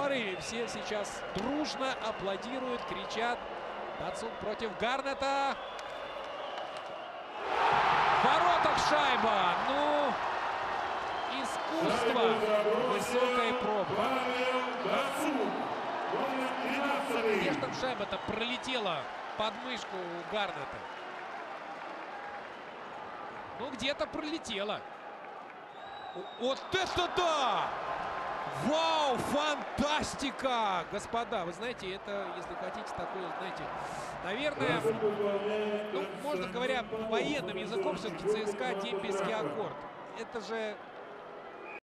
порыве. Все сейчас дружно аплодируют, кричат. Датсун против Гарнета. В воротах шайба. Ну, искусство. Высокая пробка. Где же там шайба-то пролетела под мышку у Гарнета? Ну, где-то пролетела. Вот это да! Вау, фантастика! Господа, вы знаете, это, если хотите, такое, знаете, наверное, ну, можно говоря, военным языком, все-таки ЦСКА дембельский аккорд. Это же